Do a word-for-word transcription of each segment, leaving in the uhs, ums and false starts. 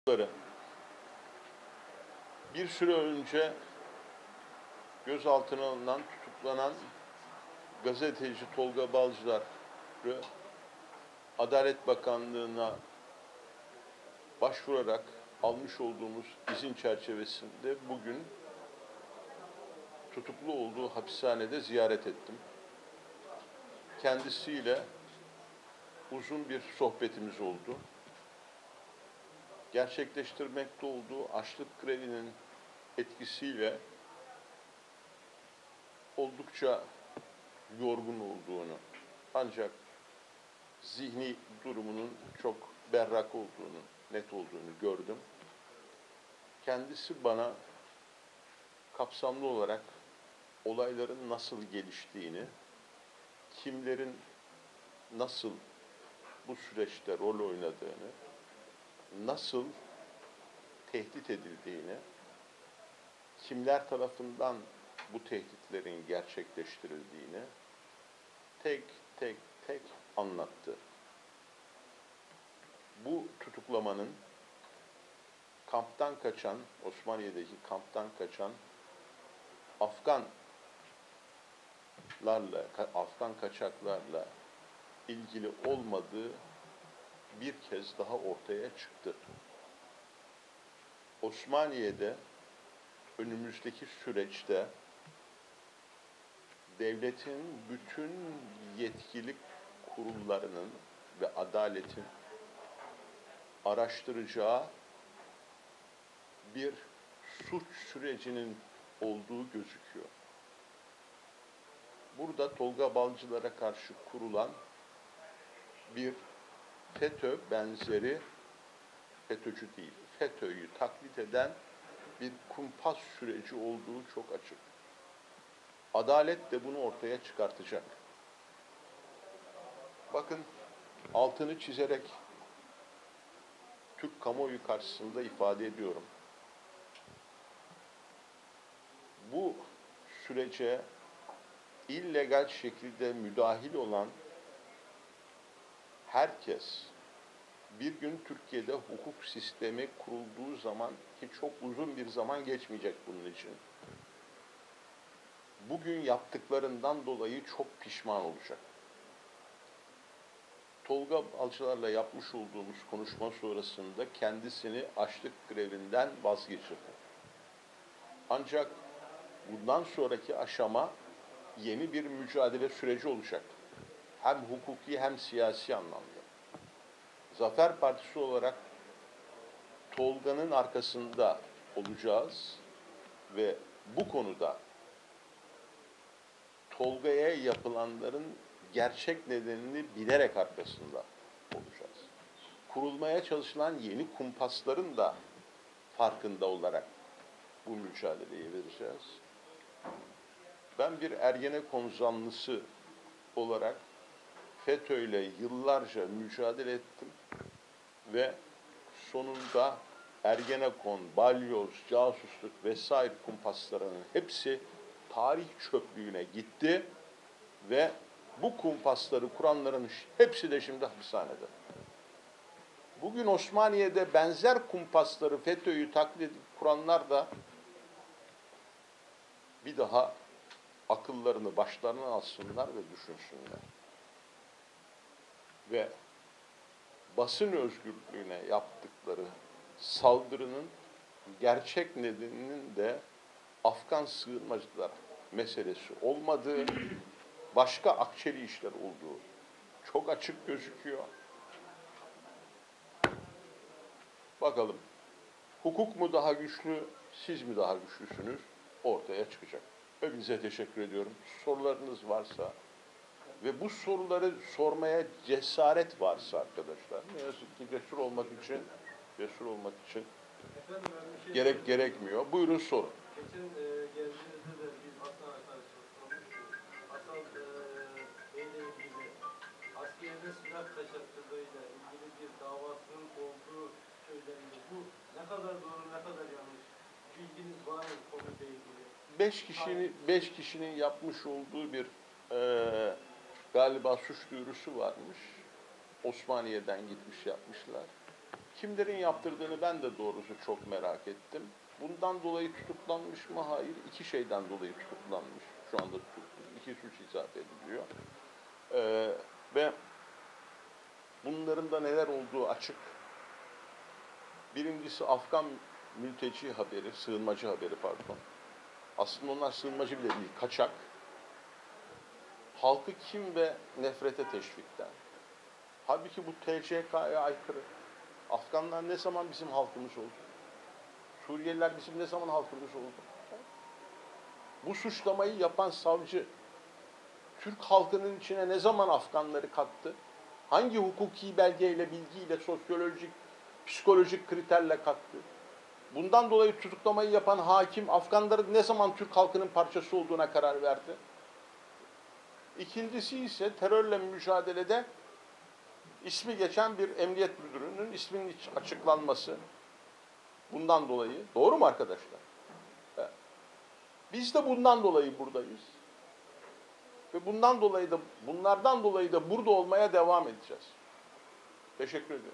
Bir süre önce gözaltına alınan, tutuklanan gazeteci Tolga Balcılar'ı Adalet Bakanlığı'na başvurarak almış olduğumuz izin çerçevesinde bugün tutuklu olduğu hapishanede ziyaret ettim. Kendisiyle uzun bir sohbetimiz oldu. Gerçekleştirmekte olduğu açlık grevinin etkisiyle oldukça yorgun olduğunu, ancak zihni durumunun çok berrak olduğunu, net olduğunu gördüm. Kendisi bana kapsamlı olarak olayların nasıl geliştiğini, kimlerin nasıl bu süreçte rol oynadığını, nasıl tehdit edildiğini, kimler tarafından bu tehditlerin gerçekleştirildiğini tek tek tek anlattı. Bu tutuklamanın kamptan kaçan, Osmaniye'deki kamptan kaçan Afganlarla, Afgan kaçaklarla ilgili olmadığı bir kez daha ortaya çıktı. Osmaniye'de önümüzdeki süreçte devletin bütün yetkili kurullarının ve adaletin araştıracağı bir suç sürecinin olduğu gözüküyor. Burada Tolga Balcılar'a karşı kurulan bir FETÖ benzeri, FETÖ'cü değil, FETÖ'yü taklit eden bir kumpas süreci olduğu çok açık. Adalet de bunu ortaya çıkartacak. Bakın, altını çizerek Türk kamuoyu karşısında ifade ediyorum. Bu sürece illegal şekilde müdahil olan herkes bir gün Türkiye'de hukuk sistemi kurulduğu zaman, ki çok uzun bir zaman geçmeyecek bunun için, bugün yaptıklarından dolayı çok pişman olacak. Tolga Balcılar'la yapmış olduğumuz konuşma sonrasında kendisini açlık grevinden vazgeçirdi. Ancak bundan sonraki aşama yeni bir mücadele süreci olacak. Hem hukuki hem siyasi anlamda. Zafer Partisi olarak Tolga'nın arkasında olacağız ve bu konuda Tolga'ya yapılanların gerçek nedenini bilerek arkasında olacağız. Kurulmaya çalışılan yeni kumpasların da farkında olarak bu mücadeleyi vereceğiz. Ben bir Ergenekon zanlısı olarak FETÖ'yle yıllarca mücadele ettim ve sonunda Ergenekon, balyoz, casusluk vesaire kumpaslarının hepsi tarih çöplüğüne gitti ve bu kumpasları kuranların hepsi de şimdi hapishanede. Bugün Osmaniye'de benzer kumpasları, FETÖ'yü taklit edip kuranlar da bir daha akıllarını başlarına alsınlar ve düşünsünler. Ve basın özgürlüğüne yaptıkları saldırının gerçek nedeninin de Afgan sığınmacılar meselesi olmadığı, başka akçeli işler olduğu çok açık gözüküyor. Bakalım, hukuk mu daha güçlü, siz mi daha güçlüsünüz ortaya çıkacak. Hepinize teşekkür ediyorum. Sorularınız varsa ve bu soruları sormaya cesaret varsa arkadaşlar, ne yazık ki cesur olmak için, cesur olmak için Efendim, şey gerek sorayım. gerekmiyor. Buyurun sorun. Geçen e, geldiğinizde de biz Hasan arkadaşlar sormuştuk. Hasan e, Bey'le ilgili askerinin silah kaçakçılığıyla ilgili bir davasının olduğu söylendi. Bu ne kadar doğru, ne kadar yanlış? Bilginiz var mı konuyla ilgili? Beş kişinin, beş kişinin yapmış olduğu bir e, galiba suç duyurusu varmış. Osmaniye'den gitmiş yapmışlar. Kimlerin yaptırdığını ben de doğrusu çok merak ettim. Bundan dolayı tutuklanmış mı? Hayır. İki şeyden dolayı tutuklanmış. Şu anda tutuklu. İki suç izafe ediliyor. Ee, ve bunların da neler olduğu açık. Birincisi Afgan mülteci haberi, sığınmacı haberi pardon. Aslında onlar sığınmacı bile değil, kaçak. Halkı kim ve nefrete teşvikten. Halbuki bu T C K'ya aykırı. Afganlar ne zaman bizim halkımız oldu? Suriyeliler bizim ne zaman halkımız oldu? Bu suçlamayı yapan savcı, Türk halkının içine ne zaman Afganları kattı? Hangi hukuki belgeyle, bilgiyle, sosyolojik, psikolojik kriterle kattı? Bundan dolayı tutuklamayı yapan hakim, Afganların ne zaman Türk halkının parçası olduğuna karar verdi? İkincisi ise terörle mücadelede ismi geçen bir emniyet müdürünün isminin açıklanması. Bundan dolayı. Doğru mu arkadaşlar? Evet. Biz de bundan dolayı buradayız. Ve bundan dolayı da bunlardan dolayı da burada olmaya devam edeceğiz. Teşekkür ediyorum.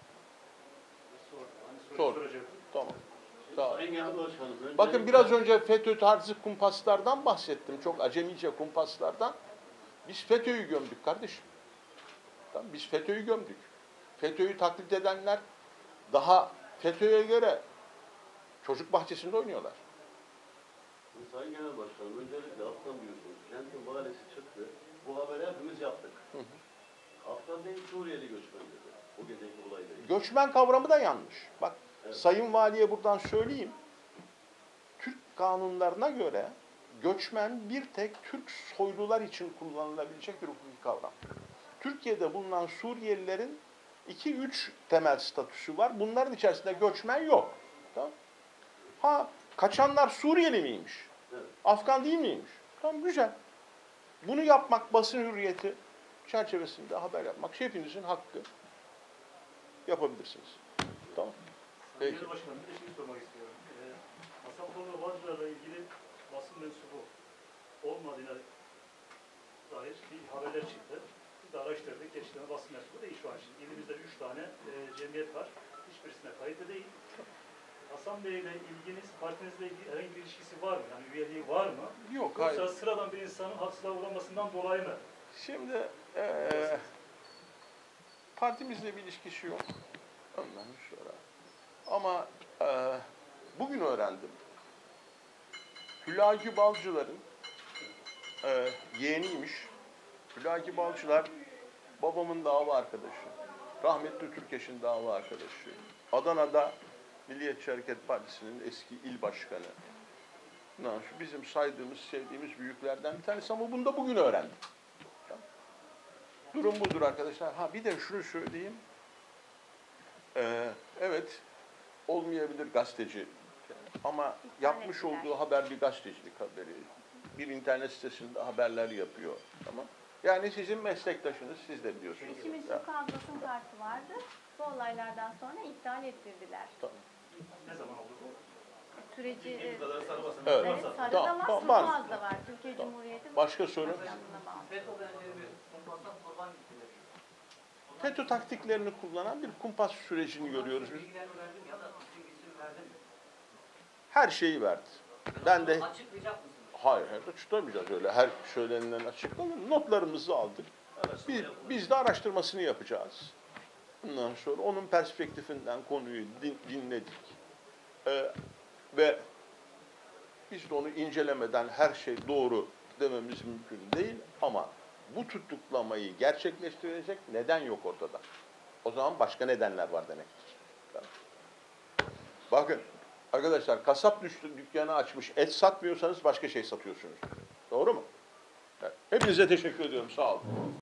Sor. Tamam. Sağ ol. Bakın biraz önce FETÖ tarzı kumpaslardan bahsettim. Çok acemice kumpaslardan. Biz FETÖ'yü gömdük kardeşim. Tamam, biz FETÖ'yü gömdük. FETÖ'yü taklit edenler daha FETÖ'ye göre çocuk bahçesinde oynuyorlar. Sayın Genel Başkanım, öncelikle Afgan biliyorsunuz. Kentin valisi çıktı. Bu haberi hepimiz yaptık. Hı hı. Afgan değil, Suriyeli göçmen dedi. O geceki olayla ilgili. Göçmen kavramı da yanlış. Bak, evet. Sayın Valiye buradan söyleyeyim. Türk kanunlarına göre göçmen bir tek Türk soylular için kullanılabilecek bir hukuki kavram. Türkiye'de bulunan Suriyelilerin iki üç temel statüsü var. Bunların içerisinde göçmen yok. Tamam. Ha, kaçanlar Suriyeli miymiş? Evet. Afgan değil miymiş? Tamam, güzel. Bunu yapmak, basın hürriyeti çerçevesinde haber yapmak hepinizin hakkı. Yapabilirsiniz. Tamam. Sayın Genel Başkanım, bir de şey sormak istiyorum. Ee, Hasapoğlu Bağcılar'la ilgili basın mensubu olmadığına dair bir haberler çıktı. Biz de araştırdık. Gerçekten basın mensubu değil şu an. Şimdi ilimizde üç tane e, cemiyet var. Hiçbirisine kayıtlı değil. Hasan Bey ile ilginiz, partinizle ilgili herhangi bir ilişkisi var mı? Yani üyeliği var mı? Yok, Yoksa hayır. sıradan bir insanın haksızlığa uğramasından dolayı mı? Şimdi ee, partimizle bir ilişkisi yok. Ondan sonra. Ama ee, bugün öğrendim. Hülagi Balcılar'ın ee, yeğeniymiş. Hülagi Balcılar babamın dava arkadaşı. Rahmetli Türkeş'in dava arkadaşı. Adana'da Milliyetçi Hareket Partisi'nin eski il başkanı. Şu bizim saydığımız, sevdiğimiz büyüklerden bir tanesi ama bunu da bugün öğrendim. Durum budur arkadaşlar. Ha bir de şunu söyleyeyim. Ee, evet, olmayabilir gazeteci. Ama yapmış olduğu haber bir gazetecilik haberi. Bir internet sitesinde haberler yapıyor. Tamam. Yani sizin meslektaşınız, siz de biliyorsunuz. İçimiz Ya. Sokağın basın kartı vardı. Bu olaylardan sonra iptal ettirdiler. Tamam. Ne zaman oldu bu? Süreci e, Bu kadar sarı basın. Evet. evet, Tamam, Sarı'da tamam, var, tamam, var. Sokağız'da var. Türkiye Tamam. Cumhuriyeti Başka soru? Başkanlığına bağlı. FETÖ'den beri bir kumpastan kurban gittiler. FETÖ taktiklerini kullanan bir kumpas sürecini görüyoruz biz. Bilgilerini verdim ya da bilgisini verdim. Her şeyi verdi. Ben de Açıklayacak mısınız? hayır, hayır tutamayacağız öyle. Her söylenilen açıklanır. Notlarımızı aldık. Biz, biz de araştırmasını yapacağız. Ondan sonra onun perspektifinden konuyu din, dinledik. Ee, ve biz de onu incelemeden her şey doğru dememiz mümkün değil. Ama bu tutuklamayı gerçekleştirecek neden yok ortada. O zaman başka nedenler var demektir. Bakın arkadaşlar, kasap düştü, dükkanı açmış, et satmıyorsanız başka şey satıyorsunuz. Doğru mu? Evet. Hepinize teşekkür ediyorum. Sağ olun.